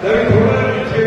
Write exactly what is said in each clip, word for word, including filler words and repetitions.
थोड़ा पीछे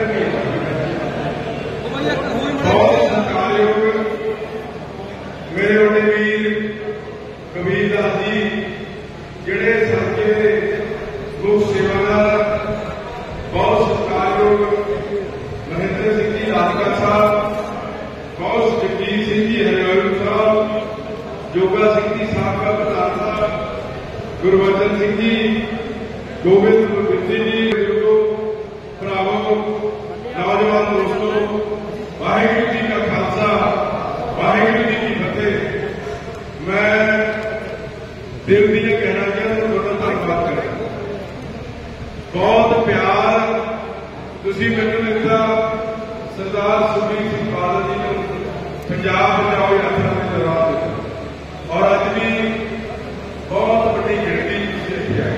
बहुत सत्कारयोग मेरे बड़े वीर कबीर दास जी जिहड़े साडे लोक सेवादार बहुत सत्कारयोग महेंद्र सिंह जी राजका साहब बहुत जगजीत सिंह जी हरियाणा साहब जोगा सिंह जी साबका प्रधान साहब गुरबचन सिंह जी गोविंद गुरबिंदी जी भरावो नौजवान दोस्तों वाहिगुरू जी का खालसा वाहिगुरू जी की फतेह। मैं दिल दियां गहराइयां तो थोड़ा धन्यवाद करें। बहुत प्यार तुसीं मैनूं दिता सरदार सुखबीर सिंह बादल जी ने पंजाब बचाओ यात्रा के दौरान दिता और अज भी बहुत बड़ी गिनती इत्थे आई।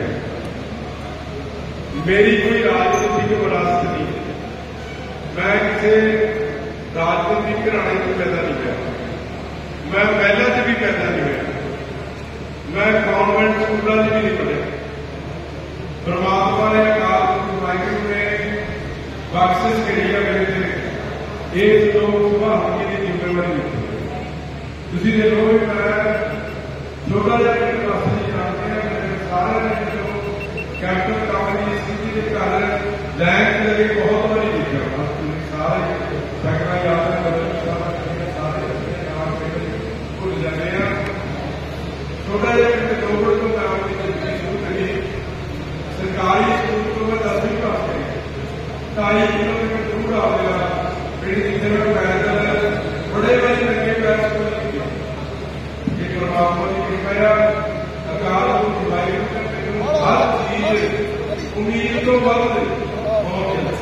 मेरी कोई राजनीतिक विरासत नहीं, मैं किसी राजनीतिक घराने में पैदा नहीं हुआ, मैं महिला च भी पैदा नहीं हुआ, मैं कॉन्वेंट स्कूलों से भी नहीं पढ़िया। परमात्मा ने अकाल पुरख वाहिगुरू ने बख्शिश करी है मेरे से इस लोक सभा हल्के की जिम्मेवारी दी। तुसीं देखो भी मैं छोटा जिहा पिंड वासी जी जानते हैं, मेरे सारे कैप्टन कमलजीत सिंह जी के घर लैन च लगे बहुत बारी देखा, सारे सैकड़ा यात्रा बदल सारे भुल जाते हैं। छोटा जिहा पिंड दोबड़ तो मैं अपनी जिंदगी शुरू करी सरकारी स्कूल को मैं दसवीं पास करी, ढाई किलोमीटर दूर आ गया पिंड जिसे मैं पैदल बड़े बड़े लगे पैर स्कूल ये परमात्मा की कृपा है। अकाल पुरख वाहिगुरू ने मैनूं हर चीज उम्मीद तो वध उन्नीस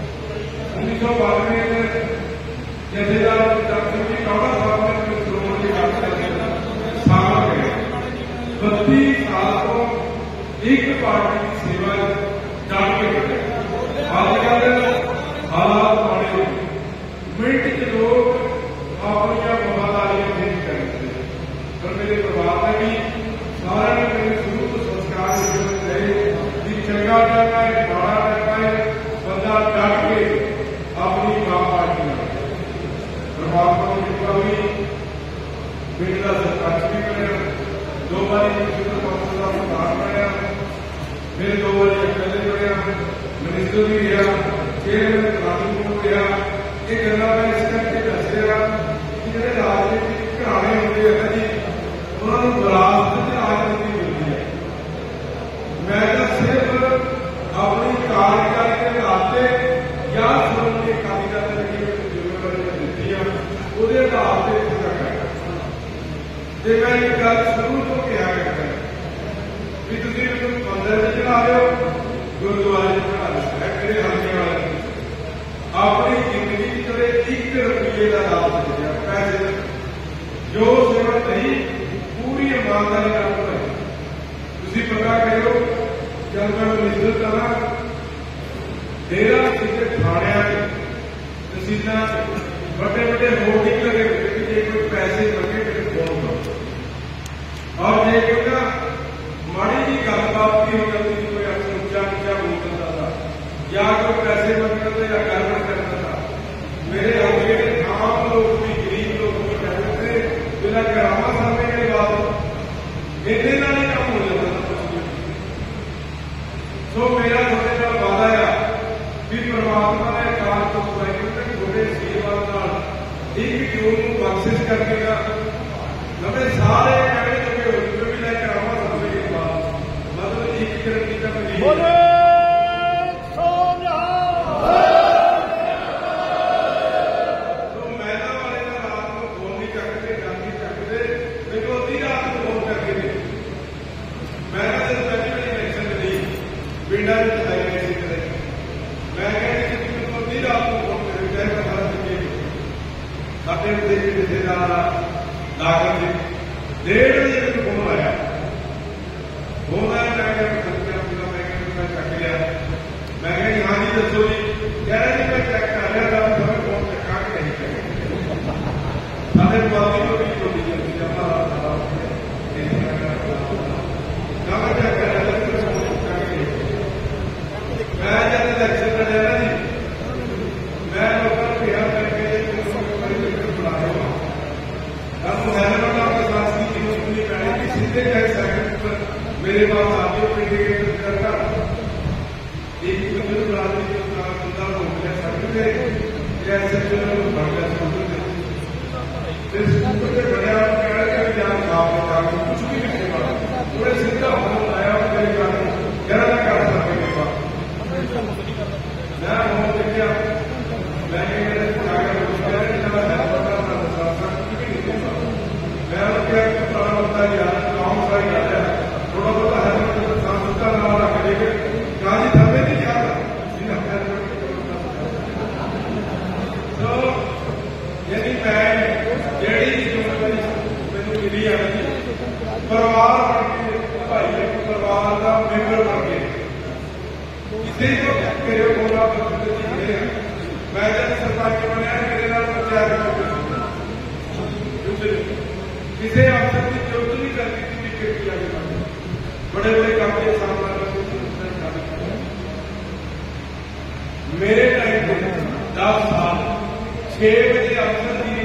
सौ बानवे में जथेदार डॉक्टर जी टौड़ा साहब ने श्रोमणी अकाली दल शामिल किया। बत्ती साल तो एक पार्टी की सेवा जान के करे। अजकल हालात माड़े मिनट च लोग अपन वफादारियां चेंज करते, पर मेरे परिवार ने भी सारे ने मेरे शुरू तो संस्कार रहे कि चंगा करना है माड़ा करना है बंदा डट के अपनी मां पार्टी में परमात्मा की कृपा हुई। पिंड का सरपंच भी बनिया, दो बारी कौंसल का प्रधान बनया, फिर दो बारी एमएलए बनया, मिनिस्टर भी रहा, चेयरमैन प्लानिंग बोर्ड रहा। ये गल्लां मैं इस करके दस रहा कि जिहड़े राजनीतिक घराने होंदे हैं जी उन्होंने विरासत च राजनीति मिलती है। मैं तो सिर्फ अपनी कार्यकाल के नाते या श्रोमणी अकाली दल की जिम्मेवारी दी है उसके आधार पर पूरा करना। तो मैं एक गल शुरू तो कहा करता भी तुम मैनूं मंदिर में चढ़ा रहे हो, गुरुद्वारे चढ़ा रहे हो, मेरे हल्के वाले अपनी जिंदगी कदे एक रुपये का लाभ दिया पैसे जो सेवा नहीं पूरी ईमानदारी नाल करो। तुसीं पता करो जब मैं मिनिस्टर करा डेरा किसी थाने तहसीलों बड़े बड़े होर्डिंग लगे कि जे कोई पैसे मंगे मेरे फोन करो, और जे कोई ना माड़ी जी गलबात भी हो जाती कोई अक्सर उच्चा नीचा बोल देता था या कोई पैसे मंगता था या गड़बड़ करता था, मेरे हल्के के आम लोग भी गरीब लोग भी कहते थे बिना करामा सामने के बाद इतने ना नहीं काम हो जाता था। तो मेरा थोड़े नाल वादा है कि परमात्मा ने अकाल पुरख वाहिगुरू ने थोड़े आशीर्वाद नाल एक जून को बख्शिश करके नवे सारे कहने लगे हो जो भी मैं करामा सामने के बाद मतलब एक गारंटी का मिली डेढ़ बजे तक फोन आया फोन आया मैं चक लिया। मैं कहा हाँ जी दसो जी, कह रहे जी मैं चेक कर लिया था तुम्हें फोन चक्का कि नहीं चक्का साढ़े पाली को भी छोटी जल्दी जमा मैं चेक कर लिया मैं जब इलेक्शन लड़िया ना जी, मैं लोगों को कहा करके बना रहा हूँ आपको हेलमेट आपके साथ की जरूरत नहीं पड़े कि सीधे गए सेकंड पर मेरे पास आगे इंडिकेटर करता एक बंदे को राजनीति का बंदा हो गया सकते या ऐसे बढ़ गया समझते फिर स्कूल के बड़े आप कह रहे हैं जान साहब ने कुछ भी नहीं बोला पूरे सीधा फोन आया और मेरे घर क्या ना कर सकते मेरे पास मैं फोन देखिया मैं मेरे जाकर उसका इतना है पता ना साथ कुछ भी नहीं बोला मैं क्या पता होता है यार काम सा ही है थोड़ा बहुत है तो साथ उसका नाम रख देंगे गाजी थमे नहीं जाता तो यदि मैं ਜਿਹੜੀ ਜ਼ਿੰਮੇਵਾਰੀ ਮੈਨੂੰ ਮਿਲੀ ਆ ਪਰਿਵਾਰ ਬਣ ਕੇ ਭਾਈ ਪਰਿਵਾਰ ਦਾ ਮੈਂਬਰ ਬਣ ਕੇ ਕਿਸੇ ਨੂੰ ਮੇਰੇ ਕੋਲ ਬੰਦੇ ਜਿਹੜੇ ਆ ਮੈਂ ਜਦ ਸਰਪੰਚ ਬਣਿਆ ਮੇਰੇ ਨਾਲ ਪੰਚਾਇਤ ਕਿਸੇ ਅਫਸਰ ਦੀ ਜ਼ਰੂਰਤ ਨਹੀਂ ਕਰਦੀ ਕਿ ਕਿਹੜੀ ਆ ਬੜੇ ਬੜੇ ਕੰਮ ਦੇ ਸਾਹਮਣੇ ਮੇਰੇ ਟਾਈਮ ਤੇ ਦਸ ਸਾਲ ਛੇ ਵਜੇ ਅਫਸਰ ਦੀ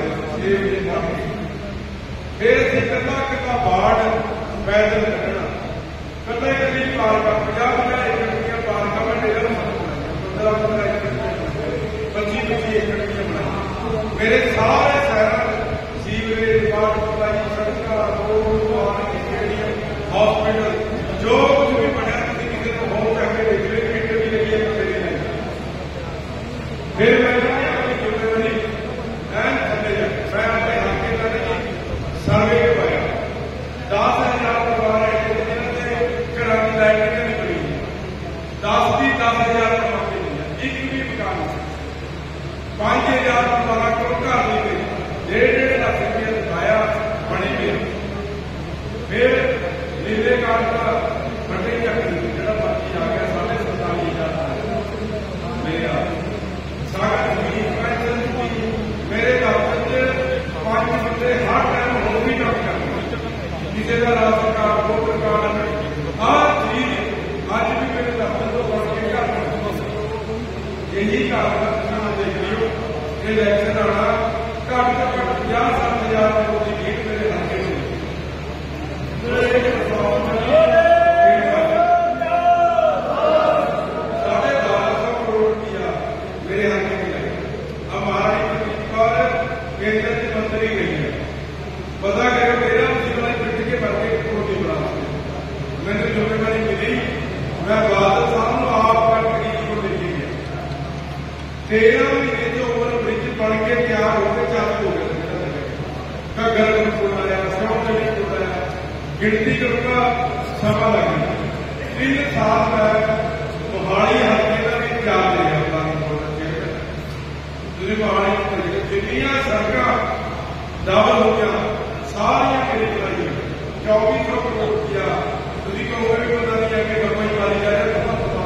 फिर अभी कला कला वार्ड पैदल कढ़ना कला कली पार्क पंजाह पंजाह एकड़ दियां पार्क मैं डेरा पंद्रह पंद्रह एकड़ पच्ची पच्ची एकड़ दियां बनाई मेरे सारे शहर सीवरेज वार्ड सप्लाई सड़क रोड पानी हॉस्पिटल जो कुछ भी बनया किसी को होम करके देख ले मीटर भी लगी है मेरे नहीं फिर मैं जिम्मेवारी मैं अपने हल्के का सर्वे करवाया दस हजार परिवार घर की लाइट नहीं बनी दस भी दस हजार कमाते नहीं एक भी मकान पांच हजार परिवार को घर नहीं गई डेढ़ डेढ़ लाख रुपया दिखाया बनी गई फिर नीले कार्ड का फटे चक्कर जो बाकी आ गया साढ़े सताली हजार मेरे सागर मेरे दफ्तर पांच बंदे हर टाइम हो भी काम करते किसी का राशन कार्ड वोटर कार्ड हर चीज अज भी मेरे दफ्तर को बढ़ के घर यही कारण देख लियो इलेक्शन आना घट तो घट पचास साठ हजार लोगों की लीड मेरे हल्के साढ़े बारह सौ करोड़ रुपया मेरे हल्के केंद्र की मंत्री गई है पता करो मेरा जीवन पिट के भर के रोटी बना मैंने जिम्मेवारी मिली मैं बादल साहब आप करीब को लेके गया तेरह महीने जो ओवर ब्रिज बन के तैयार होकर चालू हो गया घग्गर खोलाया श्रमजली खोलाया गिनती करूंगा समा लगी तीन साल मैं मोहाली हल्के का भी तैयार ले गया मोहाली जिन्नियां सड़क डबल हो गया सारिया मेरी बनाई चौबीस सौ करोड़ रुपया तुम कहोगे भी पता नहीं है कि गवर्नमेंट वाली जाए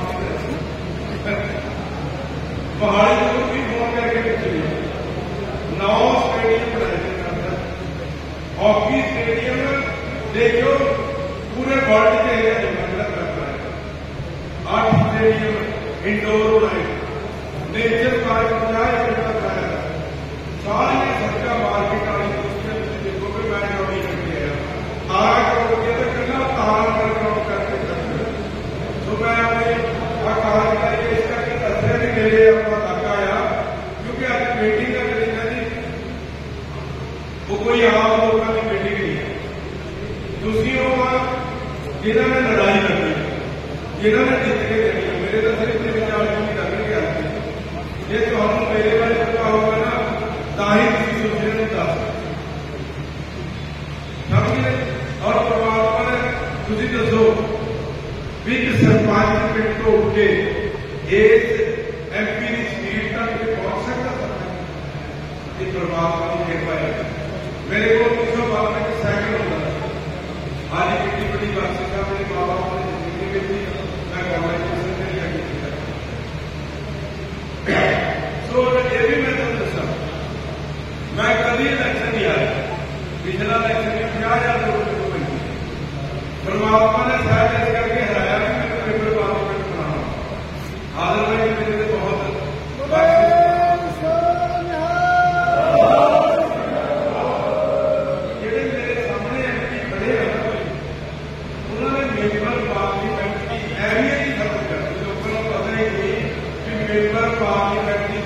पहाड़ी को भी फोन करके पूछिए नौ स्टेडियम बनाए हॉकी स्टेडियम देखो पूरे वर्ल्ड के एरिया में मतलब करता है आठ स्टेडियम इंडोर बनाए नेचर पार्क बनाए सारी सड़क मार्केट वाली देखो कि मैं नौकरी करके आया अठारह करोड़ रुपया तो कहना अठारह करोड़ करके करते तो मैं अपने अठारह करके इस करके दसिया भी मेरे अपना इलाका आया क्योंकि अज मीटिंग का करीना जी वो कोई आम लोगों की मीटिंग नहीं है दूसरी जिन्होंने लड़ाई करनी जिन्होंने जीत के देनी है मेरे तो सिर्फ तीन चार दिन लग गया ये तो हम मेरे बारे पता होगा ना ताही किसी दूसरे ने दस समझे और परमात्मा ने तुझे दसो भी सरपंच पिंड तो उठ के इस एम पी की सीट तक पहुंच सकता ये परमात्मा की कृपा है मेरे को तीन सौ बावन में सैकंड होता आज कितनी बड़ी बात है मेरे माँ बाप ने जिंदगी में थी मैं कॉलेज सो ये भी मैं तुम दसा मैं कभी इलेक्शन नहीं आया पिछला इलेक्शन में पचास हजार लोगों को मिली परमात्मा ने शायद इस करके हराया कि मैं पेपर पार्लियामेंट बनाना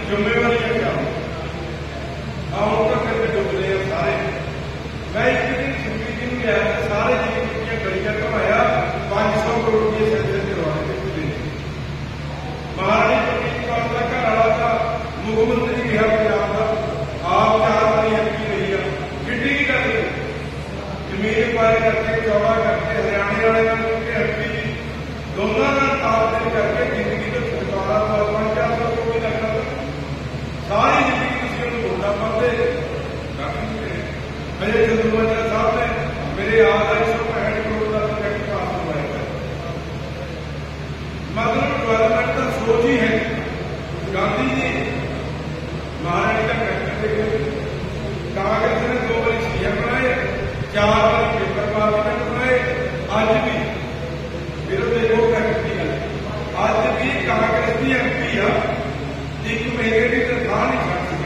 ਜ਼ਿੰਮੇਵਾਰੀਆਂ क्या ਆਉਂ तक के डुबते हैं सारे। मैं एक दिन सुखी जी में आया सारे जी गलियां घुमाया पांच सौ करोड़ की सैंसन करवाने महाराणी प्रनीत कौर का घर वाला था मुख्यमंत्री रहा पंजाब का आप चार बारी एम पी रही है किड्डी की गल जमीन पार करके चौड़ा करके हरियाणे वाले एम पी दोनों का तालमेल करके जिंदगी में छुटकारा पाँच चार सौ करोड़ लगना सारी जिंदगी वोटा पाते मेरे चंद्रमाचा साहब ने मेरे याद आई सौ पैंठ करोड़ का प्रोजेक्ट पास करवाया। मतलब डेवलपमेंट का सोच ही है। गांधी जी महाराणी का करते कांग्रेस ने दो बार सीएम बनाए चार बार पेपर पार्लियामेंट बनाए अज भी फिर देखो की गल अज भी कांग्रेस की एम पी आ एक महीने की तनख्वाह नहीं छड़ सकती।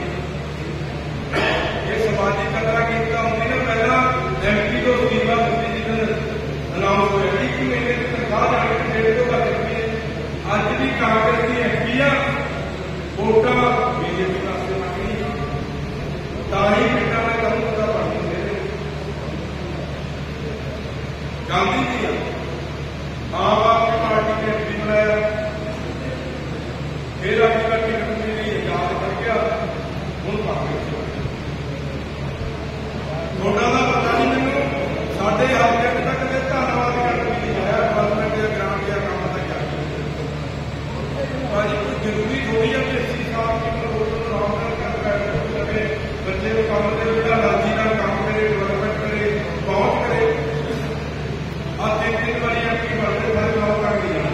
समाजी खतरा किया होती ना पहला एम पी को सीमा दी जिस अनाउंस हो एक महीने की तनख्वाह जाने की डेढ़ सौ कर दी है। अज भी कांग्रेस की एम पी आ वोटा बीजेपी पास मंगनी ताही पिंडा में कम पता पड़ती है। गांधी जी आम आदमी पार्टी ने एम पी बनाया फिर अभी तक टिकट याद कर गया हूँ कांग्रेस थोड़ा का पता नहीं मैंने साढ़े हल्के तक के धन्यवाद करके नहीं आया गवर्नमेंट या ग्राम या काम का क्या भाजी कोई जरूरी थोड़ी है कि अस्सी साल की नॉर्मल कर लगे बच्चे को काम दे लाजी का काम करे डेवलपमेंट करे पहुंच करे और तीन तीन बार एम पी बढ़ते सारे काम कर लिया।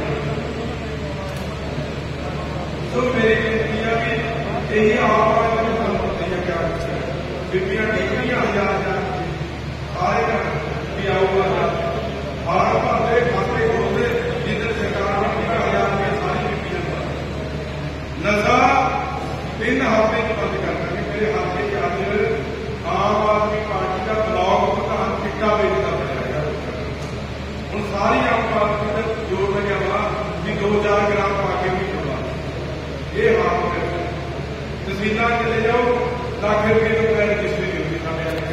तो मेरी बेनती है कि यही आप क्या बीबियां डिग्रियां हजार हजार सारे भी आऊगा हर भावे खाते खोलते जिधर सरकार ने हजार रुपये सारी बीबियां नशा तीन हफ्ते च बंद कर देंगे। मेरे हल्के च अज आम आदमी पार्टी का ब्लॉक प्रधान चिट्टा बेचता पाया हूँ सारी आम आदमी का जोर लगे वा कि दो चार ग्राम पा के भी खोला ये हाल तहसीलों चले जाओ लाख रुपये तो मैं रजिस्ट्री नहीं होती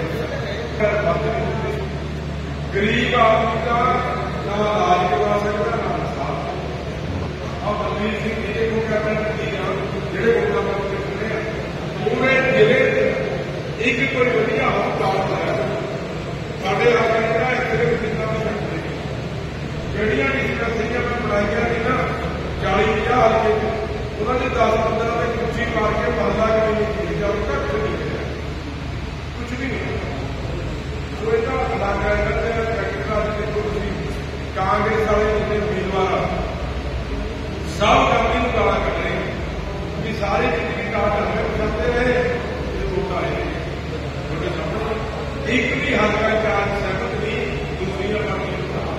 गरीब आदमी का ना इलाज करवा सकता ना इंसाफ। अब बलवीर सिंह जी को कहना जेडे वोटा पूरे जिले एक कोई वधिया हस्पताल बनाया साढ़े आगे इतने जितना भी सकते जड़िया डिस्कसियां मैं बनाइया थी ना चाली पंजाह हल्के उन्होंने दस पंद्रह में कुर्सी मार के मरला के नहीं जाओ तक कुछ भी नहीं तो इतना इलाका देखो कांग्रेस वाले जितने उम्मीदवार सब कंपनी को गाला कर रहे हैं कि सारी जिंदगी काट हमें करते रहे वोट आए एक भी हल्का चार्ज सहमत नहीं दूसरी कंपनी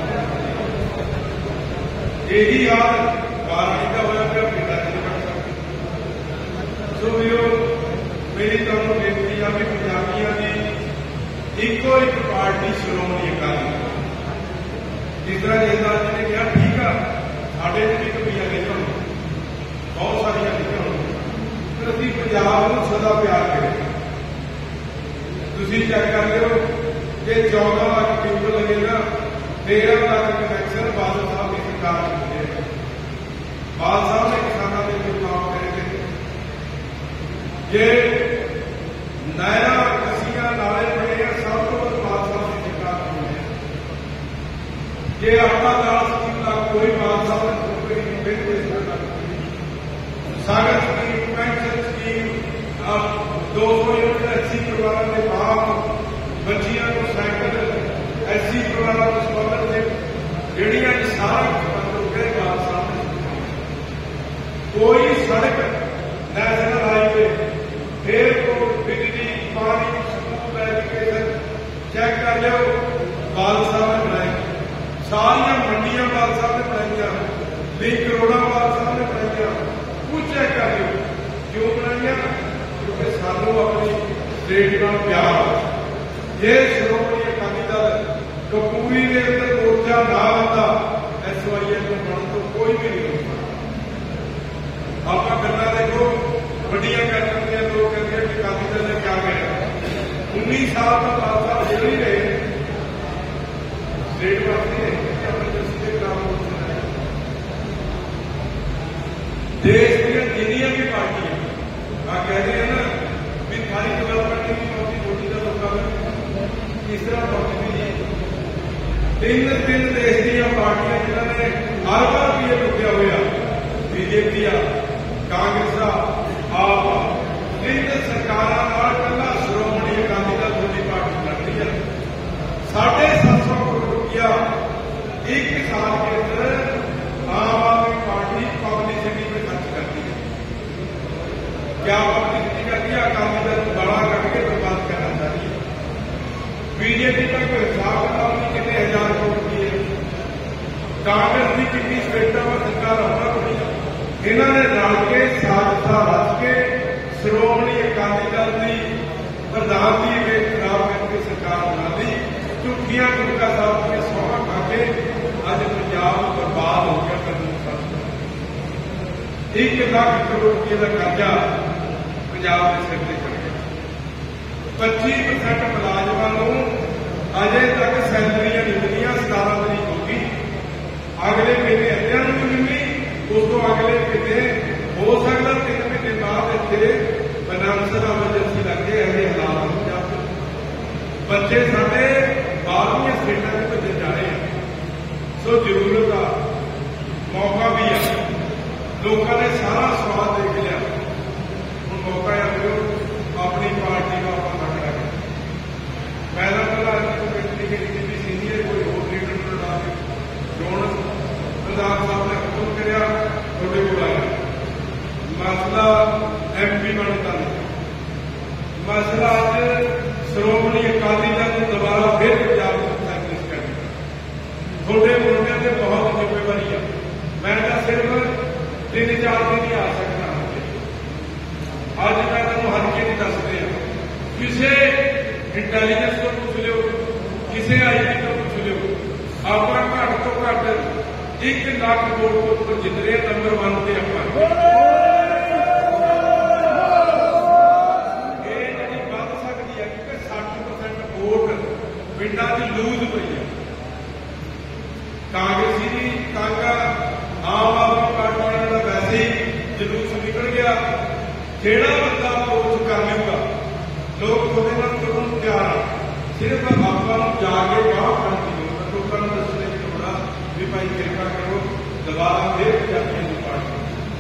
यही हाल महाराणी का होया फिर पिंडा सो मेरी तुम बेनती है कि पंजाबियों की इको एक पार्टी श्रोमणी अकाली जिस तरह जसदार जी ने कहा ठीक है साढ़े भी कमियां लिखियां बहुत सारिया लिखियां पर अभी पंजाब को सदा प्यार करें। तुम चेक कर लो कि चौदह लाख ट्यूब लगे ना तेरह लाख कनैक्शन बादल साहब की सरकार ने बादल साहब ने किसानों के लिए काम करे थे ये नहर कसियां नाले बने हैं सब तो बादल साहब की सरकार है। ये अपना दाल स्कीम का कोई बादल साहब ने सागर स्कीम पेंशन स्कीम दो सौ यूनिट एससी परिवार के बाद बच्चियों को साइकिल एससी परिवार को स्कॉलरशिप जड़िया सारी गए बादल साहब ने कोई सड़क नेशनल हाईवे एयरपोर्ट बिजली पानी स्कूल एजुकेशन चेक कर लो बादल साहब ने बनाई सारिया मंडियां बादल साहब ने बनाई लिंक रोड़ा बादल साहब ने बनाई कुछ चेक कर लो क्यों बनाई क्योंकि सानू अपनी स्टेट नाल प्यार जे श्रोमणी अकाली दल कपूरी के अंदर मोर्चा ना आता एस वाई एम बनने तो कोई भी नहीं हो सकता। आप गल्लां देखो वड्डियां साल तो पाँच साल जेल ही रहे स्टेट वास्ते एमरजेंसी के खिलाफ देश की जिन्नियां भी पार्टियां आ कहते हैं ना भी थारी डेवलपमेंट की पार्टी छोटी का लोगों में तीसरा पार्टी भी नहीं तीन तीन देश दियां पार्टियां जिन्होंने हर बार भी ये रुकया हुआ बीजेपी आ कांग्रेस आप तीन सरकारों कला श्रोमणी अकाली दल थोड़ी पार्टी लड़ रही है साढ़े सात सौ करोड़ रुपया एक साल के अंदर आम आदमी पार्टी पब्लिसिटी में खर्च करती है। क्या पब्लिसिटी करती है? अकाली दल बड़ा करके बर्बाद करना चाहती है। बीजेपी का कोई हिसाब किताब नहीं कितने हजार करोड़ की है। कांग्रेस की कितनी स्टेटा में सरकार होना पड़ी इन्होंने रल के साजिशा रच के श्रोमणी अकाली दल की प्रधानगी में खराब करके सरकार बना दी झूठियां गुटका साहब के सौहा खा के अज पंजाब बर्बाद हो गया। कानून एक लाख करोड़ रुपये का कर्जा पंजाब के सिर से चढ़ गया। पच्ची परसेंट मुलाजमान अजे तक सैलरियां मिलनिया सतारा तरीक होगी अगले महीने अद्धियां भी मिलनी उस तो अगले महीने हो सकता तीन महीने बाद इतने फाइनेंशियल एमरजेंसी लगे ऐसे हालात हो जाते बच्चे साढ़े बारहवीं स्टेटा में भजन जा रहे हैं। सो जरूरत आ मौका भी है लोगों ने सारा स्वाद देख लिया हूँ मौका है अपनी पार्टी का आप खड़ा करें। मैं कोई सीनियर कोई होर लीडर को ला के चोण प्रधान साहब ने हुक्म कराया थोड़े को आया मसला एम पी बनता नहीं मसला अज श्रोमणी अकाली दल को दोबारा फिर पंजाब में सैंपलिश करना थोड़े मुंडे से बहुत जिम्मेवारी है। मैं तो सिर्फ तीन चार दिन ही आ सकता अज मैं तुम हल्के नहीं दस रहा किसी इंटैलीजेंस को पूछ लो किसी आई टी को पूछ लो आप घट तो घट एक लाख वोट को ऊपर जित रहे नंबर वन से आप बन सकती है क्योंकि सठ परसेंट वोट पिंडा की लूज पई है। कांग्रेसी की कांगा आम आदमी पार्टी का वैसे ही जुलूस निकल गया जेड़ा बंदा अप्रोच कर लूगा लोग थोड़े नाल तुरंत तैयार आ सिर्फ आपको जाके गांव करने की जरूरत लोगों को दसने की थोड़ा भी भाई कृपा करो दोबारा फिर पंजाबियों की पार्टी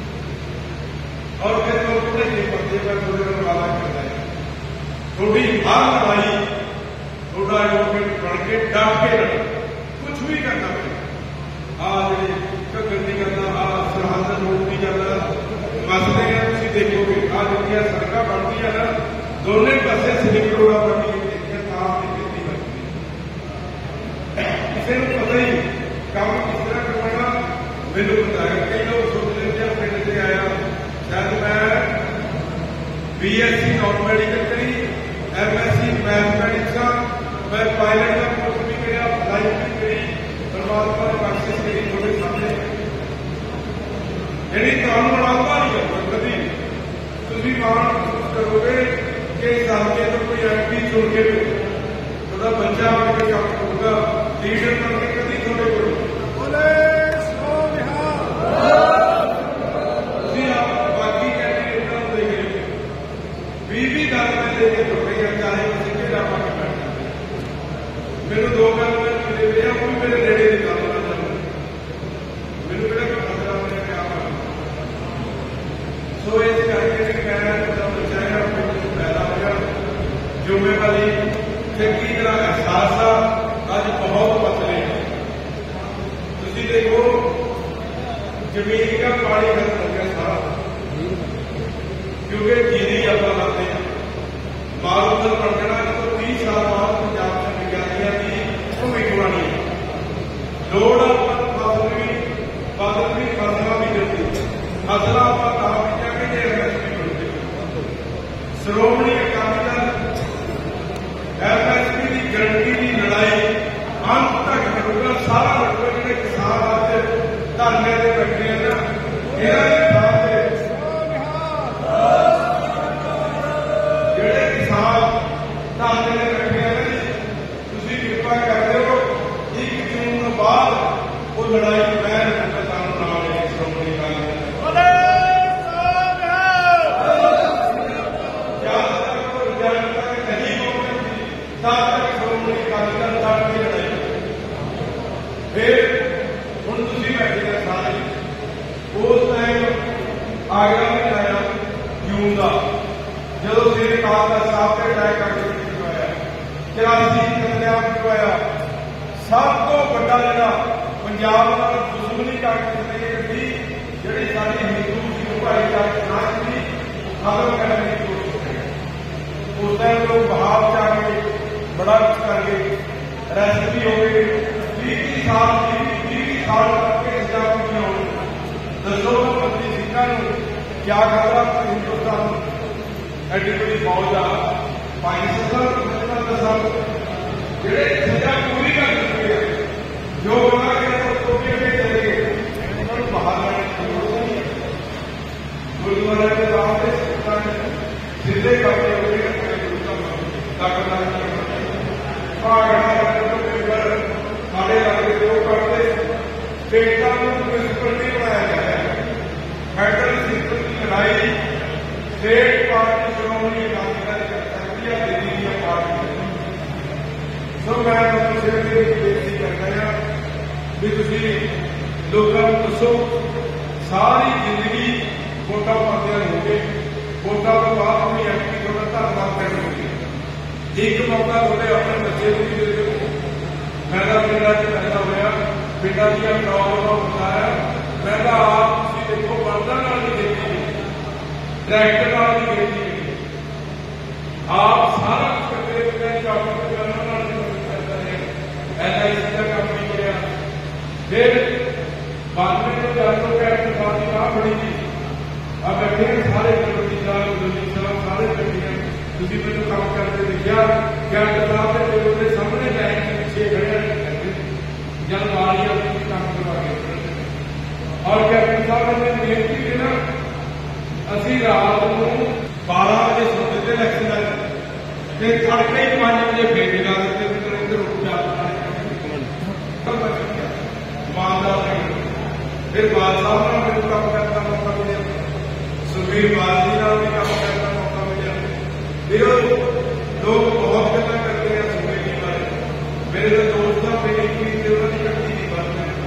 और फिर लोग थोड़े नहीं पत्ते पर थोड़े वादा करता है थोड़ी हर लड़ाई थोड़ा एडवोकेट बन के डट के लड़े कुछ भी करना पड़ेगा। आ जी घग्गर नहीं करना आ सरहद रोड नहीं करना मसले हैं तुम देखोगे आ जिंदियां सड़क बनती है ना दोनों पासे सिलिप रोड़ा बनती है किसी को पता ही काम किस तरह करवाना मैंने बताया। कई लोग सोच लेते हैं पिंड से आया शायद मैं B S C non medical करी एम एस सी मैथमैटिक्स मैं पायलट का कोर्स भी किया फ्लाइट भी करी परमात्मा ने बख्शिश करी थोड़े सामने यानी काम बनाता नहीं करता कभी तुम मान महसूस करोगे कि सामने तो कोई एम पी छोड़ के थोड़ा बच्चा आके काम होगा लीडर बनके कभी थोड़े करो बाकी कैंडिडेट देख भी भी गल में लेके थोड़े चाहे सिक्के डापा के बैठ मेरे दो गल में मिले हुए वो भी मेरे नेड़े निकालना चाहूँ मैंने मेरा कोई खतरा मैंने क्या करना सो इस करके मैं बचाया पैदा हो गया जिम्मेवारी चंगी तरह एहसास आ अज बहुत मसले हैं तुम देखो जमीन का पानी खत्म हो गया सारा क्योंकि जीरी आप लाते हैं मारूदल बन जाना तो तीस साल बाद पंजाब से विज्ञानियों की भविष्यवाणी है लोड़ फसल भी फसल भी फसलों भी जल्दी फसल आप बीजांगे जो एम एस पी मिलती Shiromani Akali Dal M S P की गारंटी की लड़ाई अंत तक करूंगा सारा लड़का जो किसान आज धरने से बैठे हैं ना जेड़े किसान धरने से बैठे आगरा में आया जून का जो शेर खान का साहब के अटैक करके करवाया चौरासी कतलेआम करवाया सब तो बड़ा जिहड़ा पंजाब नाल दुश्मनी करके गड्डी जिहड़ी साडी हिंदू सिख भाईचारे साथ सी खत्म करने की कोशिश करी। उस टाइम लोग बहाव च आ गए बड़ा कुछ कर गए अरेस्ट भी हो गए बीस बीस साल बीस बीस साल तक इंतजाम नहीं हो दसो मंत्री सिंह क्या खतरा हिंदुस्तान एडी बड़ी फौज आ पाकिस्तान दसा जेडे सजा पूरी कर चुके हैं जो बना के तो चले गए उन्होंने बाहर लाने की जरूरत नहीं गुरुद्वारा के रास्ते सीधे करते हुए साढ़े लागे जो करते स्टेटा प्रिंसिपल नहीं बनाया गया है फेडरल सिस्टम की लड़ाई स्टेट पार्टी श्रोमणी अकाली दल या दिल्ली पार्टी सो मैं बेनती कर रहा भी तुम लोगों को दसो सारी जिंदगी वोटा पाते हो गए वोटा तो बाद कोई एम पी थोड़ा धन्यवाद करने होगी एक मौका थोड़े अपने बच्चे को भी दे दो मैं पिंडा च पैदा होया पिंडा दिया प्रॉब्लम बताया मैं आप देखो बल्दां नाल भी देखी ट्रैक्टर नाल भी देखी आप सारा कुछ करते एल आई सी का काम नहीं किया फिर बानवे में चार सौ पैंठ साल की राह बड़ी थी अब बैठे सारे कबड्डी साहब गुरजीत साहब सारे बैठे तुम मैंने काम करते देखा कैप्टन साहब के टेबल के सामने लाइन के पीछे खड़े जब वालिया काम करवा के और कैप्टन साहब ने बेनती की ना असी रात को बारह बजे सुन देते इलेक्शन फिर तड़के ही पांच बजे फिर जगा देते इधर उठ जाता फिर बाल साहब ने मेरे काम करने का मौका मिला सुखबीर बाल जी ने भी काम करने का मौका मिला फिर लोग बहुत गल्ला करते हैं सुखबीर जी बारे मेरे तो दोस्त का मेरी की उन्होंने करती थी बात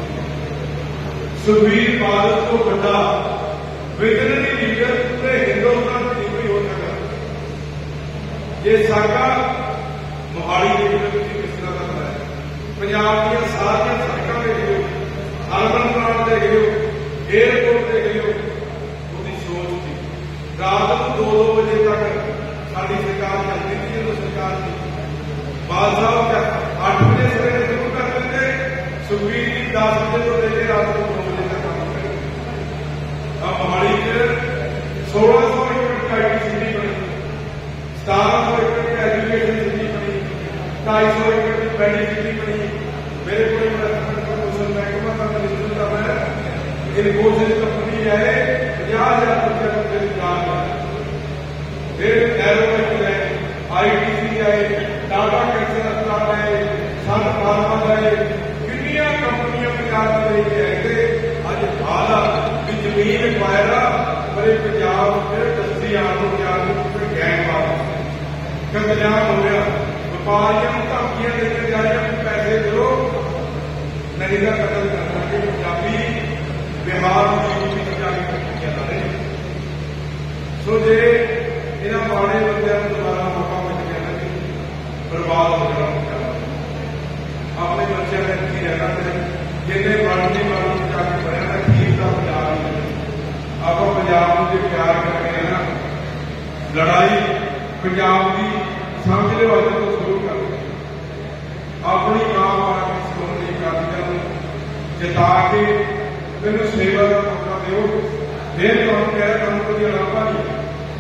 सुखबीर बाल को बड़ा विजनरी लीडर पूरे हिंदुस्तान से कोई हो सका ये साका मोहाली के किस तरह का है पंजाब की सारिया सड़कों देख लो अर्बन प्लांट देख लो एयरपोर्ट देख लो उसकी सोच थी रात को दो दो बजे तक साड़ी सरकार चलती थी जो सरकार थी बाल साहब अठ बजे सवेरे शुरू कर देते सुखबीर जी दस बजे तो लेकर रात को दो बजे तक काम करते अब मोहाली च सोलह सौ एकड़ की आई टी सिटी बनी सतारह सौ एकड़ की एजुकेशन सिटी बनी ढाई सौ एकड़ की पेंडिंग सिटी बनी मेरे को प्रमोशन महकमा का मिनिस्टर का मैं इनफोसिस कंपनी है पचास हजार रुपये का रोजगार फिर एरोमेट है आई टी सी है टाटा कैंसर अस्पताल है सन फार्मा है कितनी कंपनियां पंजाब में लेके आए अज हाल भी जमीन पायरा पर पंजाब फिर दस्ती आम पंजाब गैंग मार कतलेआम हो गया व्यापारियों धमकियां देकर जा रही पैसे दो नहीं का कतल कर सके पंजाबी बिहार में जाके जा रहे सो जे इन्होंने माड़े बंद दोबारा मौका मिल गया कि बर्बाद हो जाना अपने बच्चों ने की रहना जिन्हें बढ़ती बढ़ती जाके बढ़िया ठीक का पंजाब आप पंजाब जो प्यार कर रहे हैं ना लड़ाई पंजाब की समझ लो अज तो शुरू कर अपनी आम आदमी श्रोमणी अकाली दल जिता के मैंने सेवा का मौका दो फिर तुम कह तुम कोई अलावा नहीं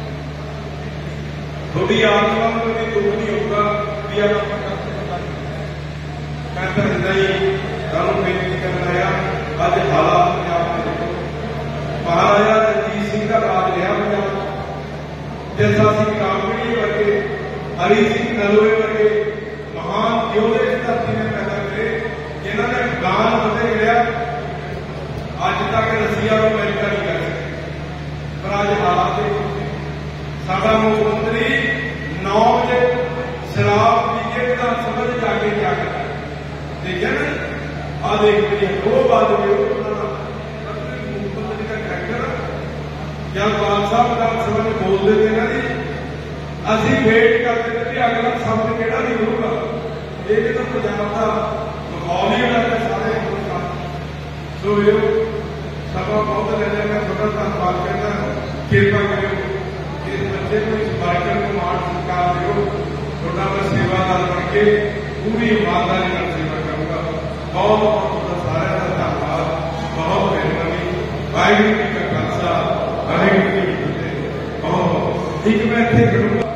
थोड़ी आत्मा में कभी दुख नहीं होगा भी आप मैं तो नहीं गल बेनती करना आया अज हालात पंजाब में देखो महाराजा रणजीत सिंह का राज रहा पंजाब जैसा सिंह कामगढ़ी वर्गे हरी सिंह नलोए वर्गे महान योधे इस धरती में पैदा करे जिन्होंने गान बदल गया अज तक रसिया को अमेरिका नहीं कर सके पर अज हालात साडा मुख्यमंत्री नौ बजे शराब पी के विधानसभा में जाके क्या करता देखिए ना आ देख दो बाद मुख्यमंत्री का कैरेक्टर जब बाल साहब विधानसभा में बोलते थे ना जी, असी वेट करते थे कि अगला शब्द केड़ा निकलूगा। ये तो पंजाब का माहौल ही होना सारे हिंदुस्तान। सो ये सभा बहुत लेने में थोड़ा धन्यवाद करता कृपा करो इस बच्चे को इस बाइकर को मान सरकार दो। थोड़ा मैं सेवादार बन के पूरी ईमानदारी ਨਾਲ सेवा करूंगा। बहुत बहुत सारे का धन्यवाद, बहुत मेहरबानी। वाहिगुरू जी का खालसा वाहिगुरू जी की फतेह। बहुत एक मैं इत्थे खड़ूंगा।